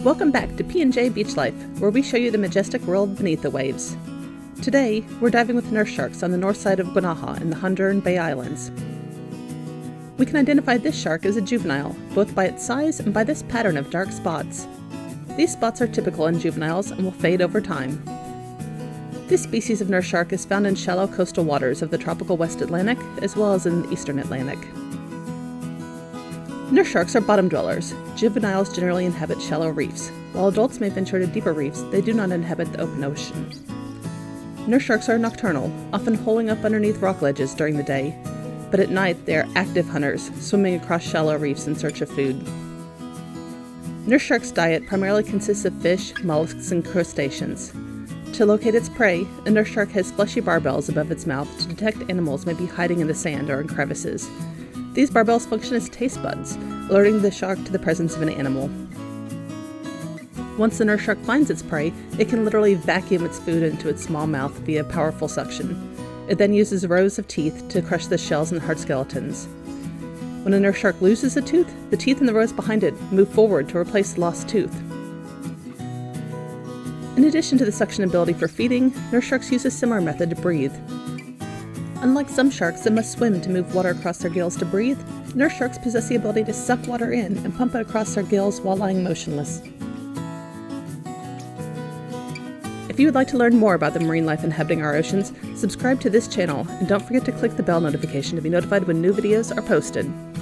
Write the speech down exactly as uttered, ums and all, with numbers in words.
Welcome back to P and J Beach Life, where we show you the majestic world beneath the waves. Today, we're diving with nurse sharks on the north side of Guanaja in the Honduran Bay Islands. We can identify this shark as a juvenile, both by its size and by this pattern of dark spots. These spots are typical in juveniles and will fade over time. This species of nurse shark is found in shallow coastal waters of the tropical West Atlantic, as well as in the Eastern Atlantic. Nurse sharks are bottom dwellers. Juveniles generally inhabit shallow reefs. While adults may venture to deeper reefs, they do not inhabit the open ocean. Nurse sharks are nocturnal, often holing up underneath rock ledges during the day, but at night they are active hunters, swimming across shallow reefs in search of food. Nurse shark's diet primarily consists of fish, mollusks, and crustaceans. To locate its prey, a nurse shark has fleshy barbels above its mouth to detect animals may be hiding in the sand or in crevices. These barbels function as taste buds, alerting the shark to the presence of an animal. Once the nurse shark finds its prey, it can literally vacuum its food into its small mouth via powerful suction. It then uses rows of teeth to crush the shells and hard skeletons. When a nurse shark loses a tooth, the teeth in the rows behind it move forward to replace the lost tooth. In addition to the suction ability for feeding, nurse sharks use a similar method to breathe. Unlike some sharks that must swim to move water across their gills to breathe, nurse sharks possess the ability to suck water in and pump it across their gills while lying motionless. If you would like to learn more about the marine life inhabiting our oceans, subscribe to this channel and don't forget to click the bell notification to be notified when new videos are posted.